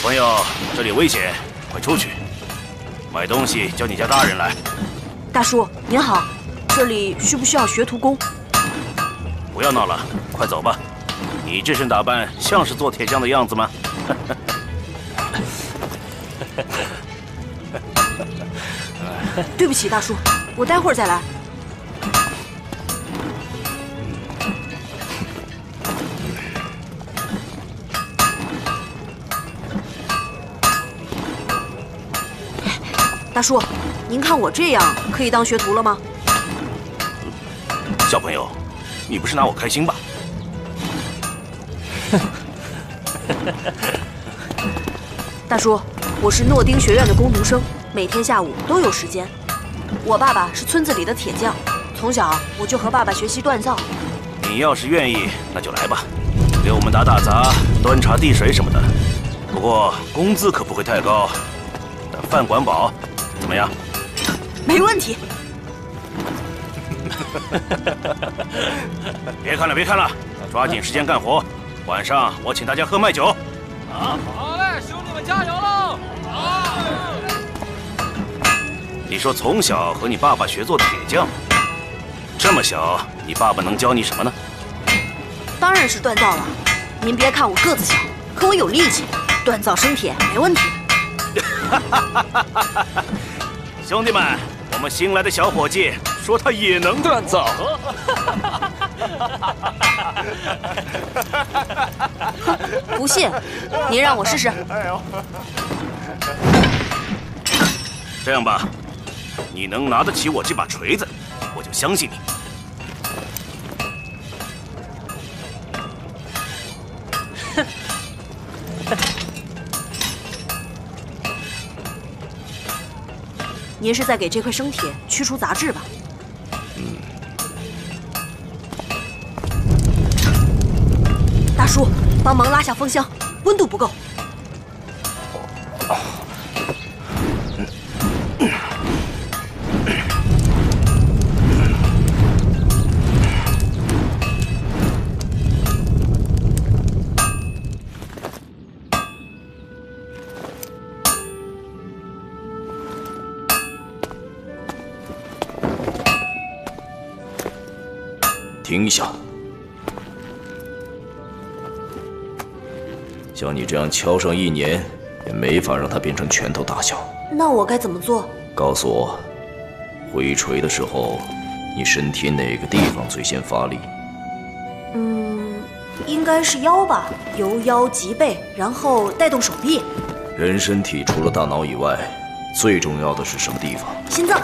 朋友，这里危险，快出去！买东西叫你家大人来。 大叔您好，这里需不需要学徒工？ 不要闹了，快走吧。你这身打扮像是做铁匠的样子吗？ 对不起，大叔，我待会儿再来。大叔，您看我这样可以当学徒了吗？ 小朋友，你不是拿我开心吧？ 大叔，我是诺丁学院的工读生，每天下午都有时间。我爸爸是村子里的铁匠，从小我就和爸爸学习锻造。 你要是愿意，那就来吧，给我们打打杂、端茶递水什么的。不过工资可不会太高，但饭管饱，怎么样？ 没问题。 别看了，别看了，抓紧时间干活。晚上我请大家喝麦酒。 好嘞，兄弟们加油喽！好。 你说从小和你爸爸学做铁匠，这么小，你爸爸能教你什么呢？ 当然是锻造了。您别看我个子小，可我有力气，锻造生铁没问题。 兄弟们，我们新来的小伙计说他也能锻造。 不信，您让我试试。 这样吧，你能拿得起我这把锤子，我就相信你。 您是在给这块生铁驱除杂质吧？大叔，帮忙拉下风箱，温度不够。 停一下！像你这样敲上1年，也没法让它变成拳头大小。 那我该怎么做？ 告诉我，挥锤的时候，你身体哪个地方最先发力？ 应该是腰吧，由腰及背，然后带动手臂。 人身体除了大脑以外，最重要的是什么地方？ 心脏。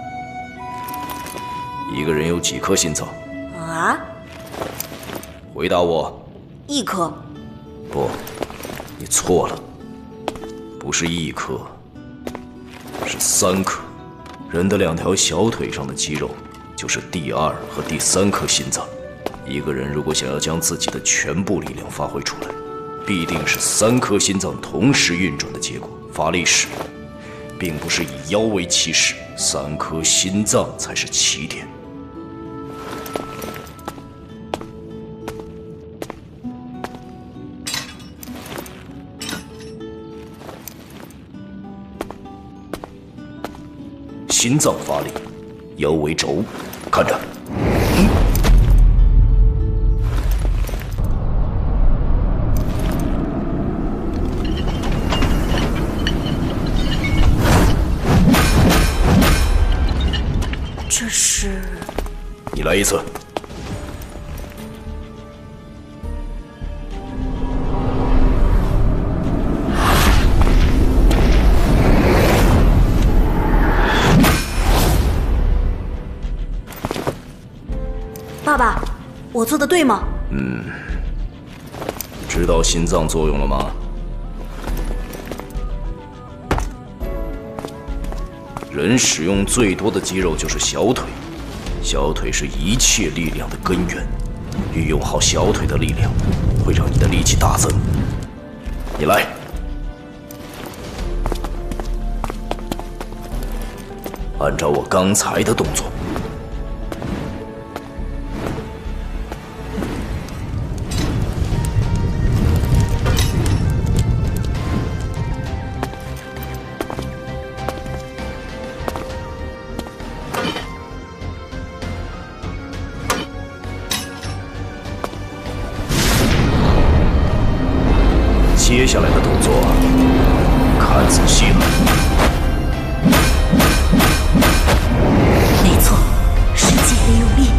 一个人有几颗心脏？ 啊？ 回答我。 1颗。 不，你错了，不是1颗，是3颗。人的2条小腿上的肌肉，就是第2和第3颗心脏。一个人如果想要将自己的全部力量发挥出来，必定是3颗心脏同时运转的结果。发力时，并不是以腰为起始，3颗心脏才是起点。心脏发力，腰为轴，看着。 这是？ 你来一次。 爸爸，我做的对吗？ 知道心脏作用了吗？人使用最多的肌肉就是小腿，小腿是一切力量的根源。运用好小腿的力量，会让你的力气大增。你来，按照我刚才的动作。 接下来的动作看仔细了。 没错，是借力用力。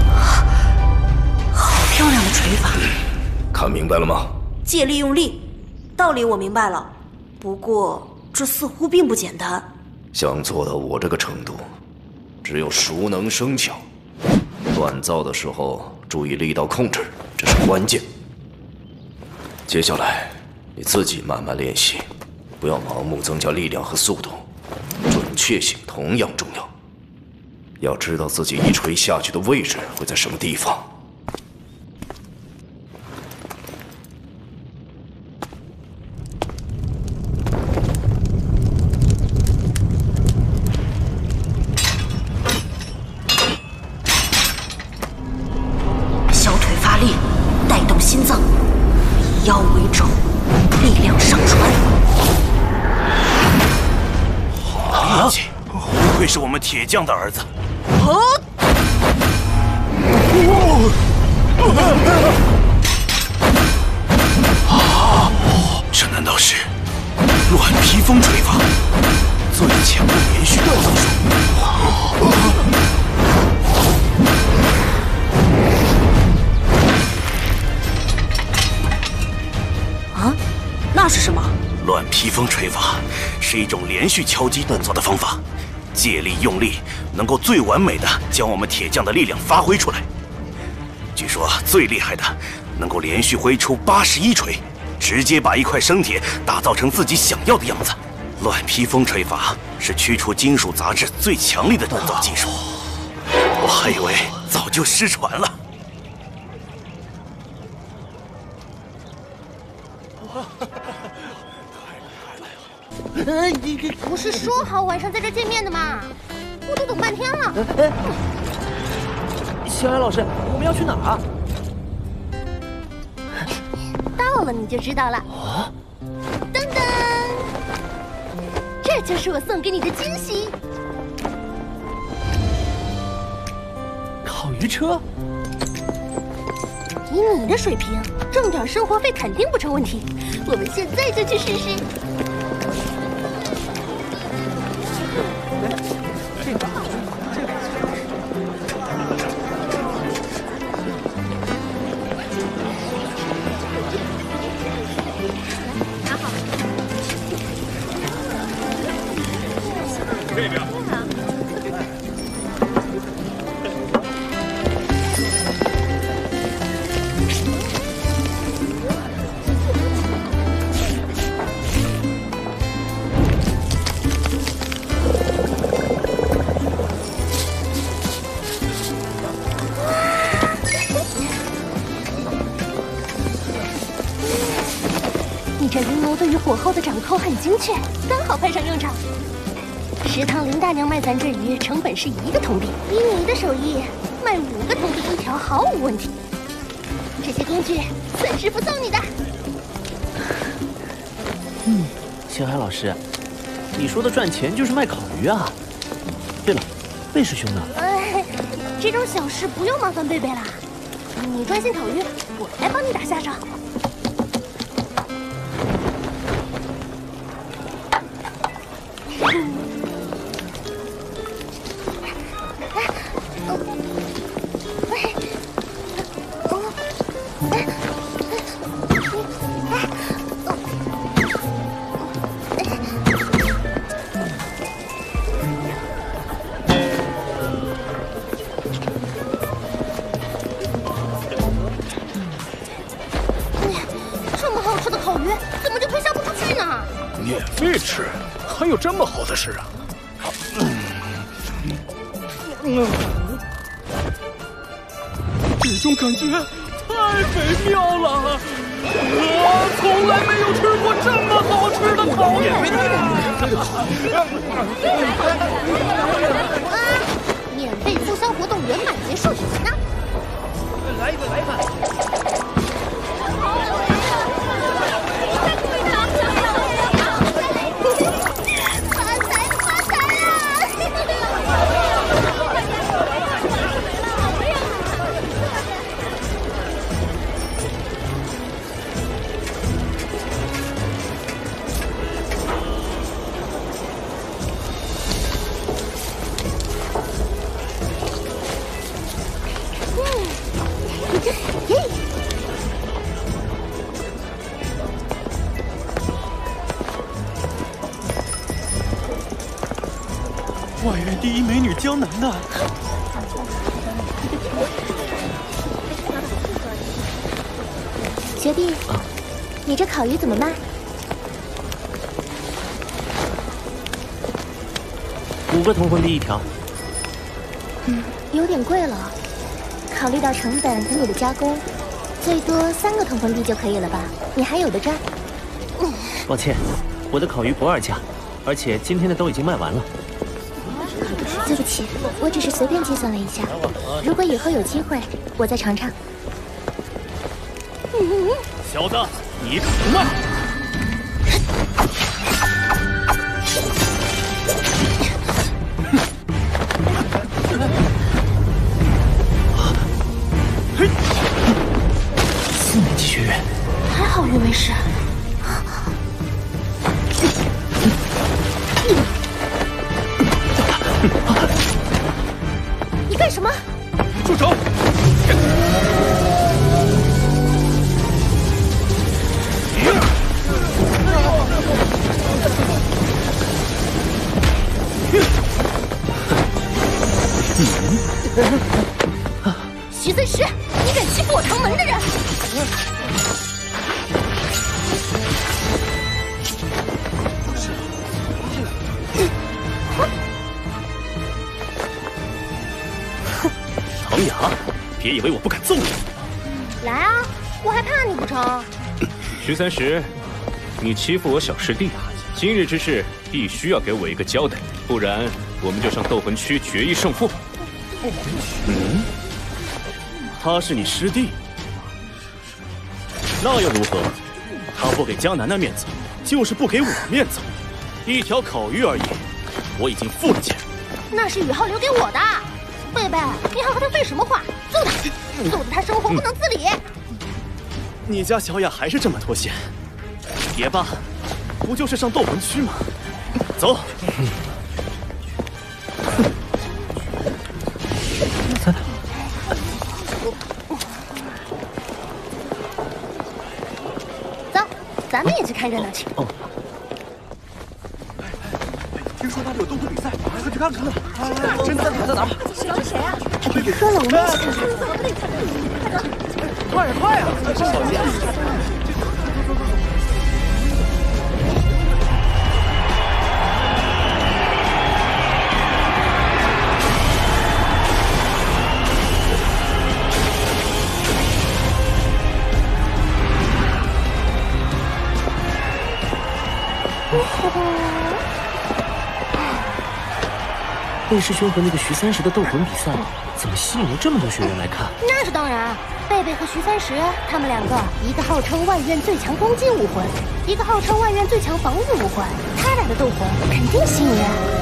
好漂亮的锤法！ 看明白了吗？ 借力用力，道理我明白了，不过这似乎并不简单。 想做到我这个程度，只有熟能生巧。锻造的时候注意力道控制，这是关键。接下来你自己慢慢练习，不要盲目增加力量和速度，准确性同样重要。要知道自己一锤下去的位置会在什么地方。 小腿发力，带动心脏，以腰为轴，力量上传。 好力气，不愧是我们铁匠的儿子。这难道是乱披风锤法？最强的连续锻造术。 啊，那是什么？ 乱披风锤法是一种连续敲击锻造的方法，借力用力，能够最完美的将我们铁匠的力量发挥出来。据说最厉害的能够连续挥出81锤，直接把一块生铁打造成自己想要的样子。乱披风锤法是驱除金属杂质最强力的锻造技术，我还以为早就失传了。 不是说好晚上在这见面的吗？我都等半天了。 小艾老师，我们要去哪儿啊？ 到了你就知道了。噔噔，这就是我送给你的惊喜。 烤鱼车？ 以你的水平，挣点生活费肯定不成问题。我们现在就去试试。这云楼对于火候的掌控很精确，刚好派上用场。食堂林大娘卖咱这鱼成本是1个铜币，以你的手艺，卖5个铜币一条毫无问题。这些工具孙师傅送你的。 小海老师，你说的赚钱就是卖烤鱼啊？对了，贝师兄呢？ 这种小事不用麻烦贝贝啦，你专心烤鱼，我来帮你打下手。这么好吃的烤鱼，怎么就推销不出去呢？ 免费吃，还有这么好的事啊？这种感觉太美妙了！从来没有吃过这么好吃的烤鱼。 免费促销活动圆满结束呢。 来一个，来一个。 外院第一美女江楠楠。 学弟，你这烤鱼怎么卖 ？5个铜魂币一条。 有点贵了。考虑到成本和你的加工，最多3个铜魂币就可以了吧？你还有的赚。 抱歉，我的烤鱼不二价，而且今天的都已经卖完了。 对不起，我只是随便计算了一下。如果以后有机会，我再尝尝。 小子，你可不慢！ 4年级学院， 还好运没事。 你干什么？ 住手！ 徐尊师，你敢欺负我唐门的人！ 唐雅，别以为我不敢揍你！ 来啊，我还怕你不成？ 徐三石，你欺负我小师弟，今日之事必须要给我一个交代，不然我们就上斗魂区决一胜负。 他是你师弟，那又如何？他不给江楠楠面子，就是不给我面子。一条烤鱼而已，我已经付了钱。 那是宇浩留给我的。贝贝，你还和他废什么话？揍他，揍得他生活不能自理。 你家小雅还是这么脱线？也罢，不就是上斗魂区吗？走。 走，咱们也去看热闹去。 哦。 听说那里有斗魂比赛，快去看看！真的在哪？ 谁啊？别喝了，我们一起看看。 快呀快呀！小姐。 贝师兄和那个徐三石的斗魂比赛，怎么吸引了这么多学员来看？ 那是当然，贝贝和徐三石他们两个，一个号称外院最强攻击武魂，一个号称外院最强防御武魂，他俩的斗魂肯定吸引人。